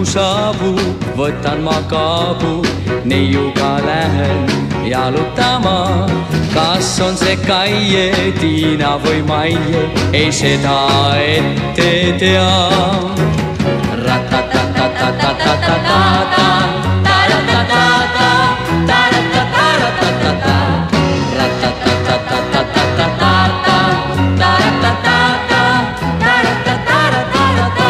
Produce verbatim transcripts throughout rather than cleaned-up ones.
õhtu saabub, võtan ma kaabu, neiuga lähen jalutama. Kas on see Kaie, Tiina või Maie, ei seda ette tea. Ratatatatatatatata, taratatata, taratataratata, ratatatatatatatata, taratatata, taratataratata.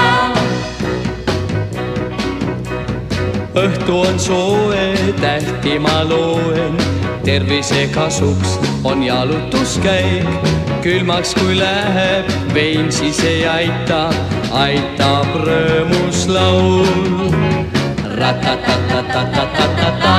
Õhtu on soe, tähti ma loen, tervise kasuks on jalutuskäik. Külmaks kui läheb, vein siis ei aita, aitab rõõmus laul. Ratatatatatatatata.